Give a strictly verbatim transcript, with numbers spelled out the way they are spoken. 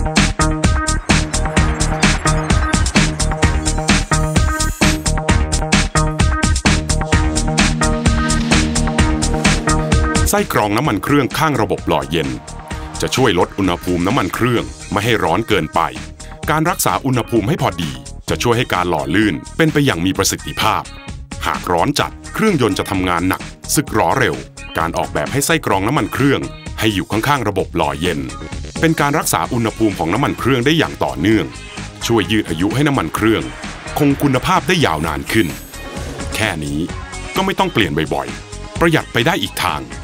ไส้กรองน้ำมันเครื่องข้างระบบหล่อเย็นจะช่วยลดอุณหภูมิน้ำมันเครื่องไม่ให้ร้อนเกินไปการรักษาอุณหภูมิให้พอดีจะช่วยให้การหล่อลื่นเป็นไปอย่างมีประสิทธิภาพหากร้อนจัดเครื่องยนต์จะทำงานหนักสึกหรอเร็วการออกแบบให้ไส้กรองน้ำมันเครื่องให้อยู่ข้างๆระบบหล่อเย็นเป็นการรักษาอุณหภูมิของน้ำมันเครื่องได้อย่างต่อเนื่องช่วยยืดอายุให้น้ำมันเครื่องคงคุณภาพได้ยาวนานขึ้นแค่นี้ก็ไม่ต้องเปลี่ยนบ่อยๆประหยัดไปได้อีกทาง